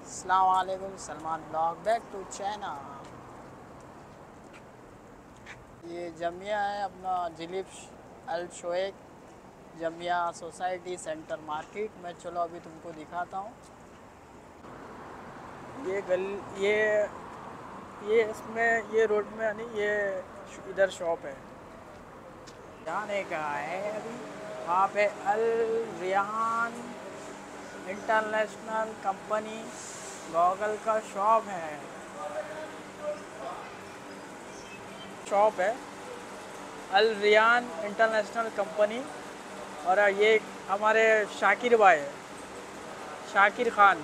अस्सलाम वालेकुम, Salman vlog back to channel. ये जमिया है अपना दिलीप अल शोएक जमिया सोसाइटी सेंटर मार्केट में। चलो अभी तुमको दिखाता हूँ। ये ये इसमें ये रोड में यानी ये इधर शॉप है, जाने का है अभी। वहाँ पे Al Rayan international company goggle का शॉप है अल रियान इंटरनेशनल कंपनी। और ये हमारे शाकिर भाई है, शाकिर खान,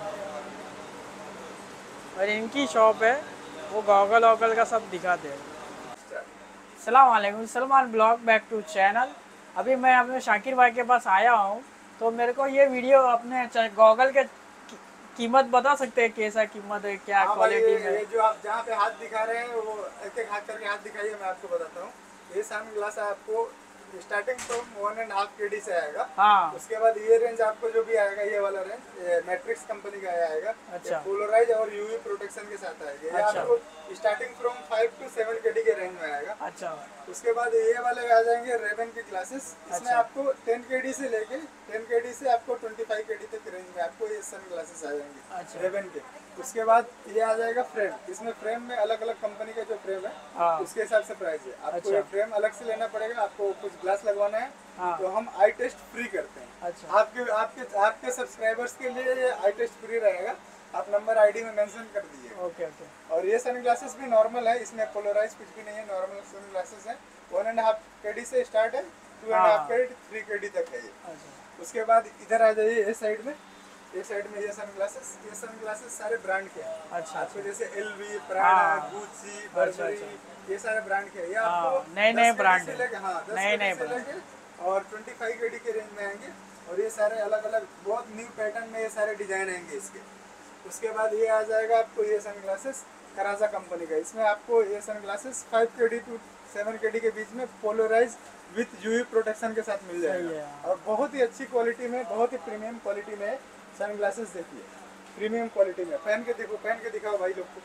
और इनकी शॉप है। वो गॉगल वॉगल का सब दिखाते हैं। अस्सलाम वालेकुम, Salman vlog back to channel. अभी मैं अपने शाकिर भाई के पास आया हूँ, तो मेरे को ये वीडियो अपने गॉगल के कीमत बता सकते हैं, कैसा कीमत है, क्या क्वालिटी में? ये जो आप जहाँ पे हाथ दिखा रहे हैं वो एक एक हाथ करके हाथ दिखाइए, मैं आपको बताता हूँ। ये सन ग्लास आपको स्टार्टिंग फ्रॉम 1.5 KD से आएगा। हाँ। उसके बाद ये रेंज आपको जो भी आएगा, ये वाला रेंज मैट्रिक्स कंपनी का आएगा। अच्छा। पोलराइज और यूवी प्रोटेक्शन के साथ आएगा। ये अच्छा। आपको स्टार्टिंग फ्रॉम 5 to 7 KD के रेंज में आएगा। अच्छा। उसके बाद ये वाले आ जाएंगे रेबन की ग्लासेस। इसमें अच्छा। आपको 10 KD से लेके 10 KD से आपको 25 KD तक रेंज में आपको ये सन ग्लासेस आ जाएंगे। अच्छा। रेबन के। उसके बाद ये आ जाएगा फ्रेम। इसमें फ्रेम में अलग अलग कंपनी का जो फ्रेम है, हाँ। उसके हिसाब से प्राइस है। आपको अच्छा। ये फ्रेम अलग से लेना पड़ेगा। आपको कुछ ग्लास लगवाना है, हाँ। तो हम आई टेस्ट फ्री करते हैं। अच्छा। आपके आपके आपके सब्सक्राइबर्स के लिए ये आई टेस्ट फ्री रहेगा। आप नंबर आईडी में मेंशन कर दीजिए। Okay okay. और ये सन ग्लासेस भी नॉर्मल है, इसमें पोलराइज कुछ भी नहीं है, नॉर्मल सन ग्लासेस है। 1.5 KD से स्टार्ट है, 2.5 KD 3 KD तक है ये। अच्छा। उसके बाद इधर आ जाइए, इस साइड में। इस साइड में ये सन ग्लासेस सारे ब्रांड के हैं। अच्छा। आपको जैसे LV, प्राडा, हाँ। गुच्ची, अच्छा, बर्बरी, अच्छा। ये सारे ब्रांड के हैं। ये हाँ, आपको नए 10 ब्रांड KD से है। लेके, हाँ, 10 नए KD से ब्रांड। लेके और 25 KD के रेंज में आएंगे। और ये सारे अलग अलग बहुत न्यू पैटर्न में ये सारे डिजाइन आएंगे इसके। उसके बाद ये आ जाएगा आपको ये सन ग्लासेस कराजा कंपनी का। इसमें आपको ये sun glasses 5 KD to 7 KD के बीच में पोलराइज विथ यूवी प्रोटेक्शन के साथ मिल जाएगा। और बहुत ही अच्छी क्वालिटी में, बहुत ही प्रीमियम क्वालिटी में सन ग्लासेस। देखिए प्रीमियम क्वालिटी में, पहन के देखो, पहन के दिखाओ भाई लोग को।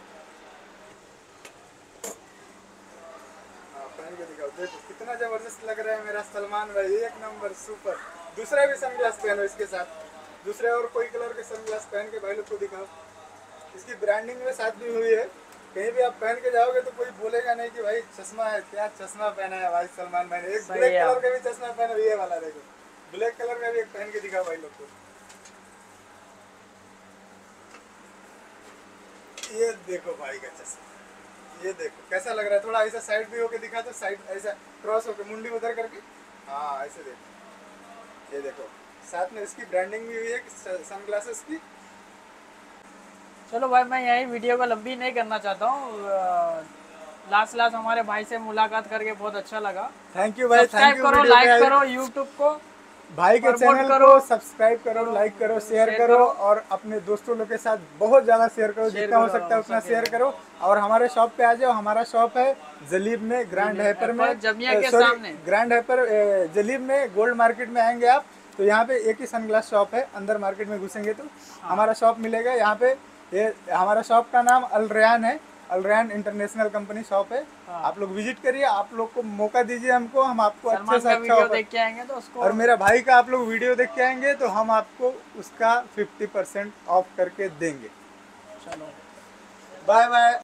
हाँ, पहन के दिखाओ, देखो कितना जबरदस्त लग रहा है मेरा सलमान भाई, एक नंबर सुपर। दूसरा भी सन ग्लास पहनो इसके साथ, दूसरे और कोई कलर के सन ग्लास पहन के भाई लोग को दिखाओ। इसकी ब्रांडिंग में साथ भी हुई है। कहीं भी आप पहन के जाओगे तो कोई बोलेगा नहीं कि भाई चश्मा है, क्या चश्मा पहना है भाई सलमान भाई ने। एक ब्लैक कलर का भी चश्मा पहना, ये वाला देखो, ब्लैक कलर का भी एक पहन के दिखाओ भाई लोग को। ये देखो भाई का चश्मा, ये देखो कैसा लग रहा है। थोड़ा ऐसा साइड भी होके दिखा, तो साइड ऐसा क्रॉस होके मुंडी उधर करके, हाँ ऐसे देखो। ये देखो साथ में इसकी ब्रांडिंग भी हुई है सन ग्लासेस की। चलो भाई, मैं यही वीडियो को लंबी नहीं करना चाहता हूँ। लास्ट हमारे भाई से मुलाकात करके बहुत अच्छा लगा। थैंक यू भाई, थैंक सब्सक्राइब यू। करो, लाइक करो, यूट्यूब को भाई के प्रमोट चैनल करो, को सब्सक्राइब करो, लाइक करो, शेयर करो, और अपने दोस्तों लोग के साथ बहुत ज़्यादा शेयर करो, जितना हो सकता है उतना शेयर करो। और हमारे शॉप पे आ जाओ। हमारा शॉप है जलीब में, ग्रैंड हाइपर में, जमिया के सॉरी सामने। ग्रैंड हाइपर जलीब में गोल्ड मार्केट में आएंगे आप, तो यहाँ पे एक ही सनग्लास शॉप है। अंदर मार्केट में घुसेंगे तो हमारा शॉप मिलेगा यहाँ पे। ये हमारा शॉप का नाम अल रयान है, Al Rayan international company shop है। हाँ। आप लोग विजिट करिए, आप लोग को मौका दीजिए हमको, हम आपको अच्छे से अच्छा वीडियो देख के आएंगे तो उसको, और मेरा भाई का आप लोग वीडियो देख के आएंगे तो हम आपको उसका 50% ऑफ करके देंगे। चलो बाय बाय।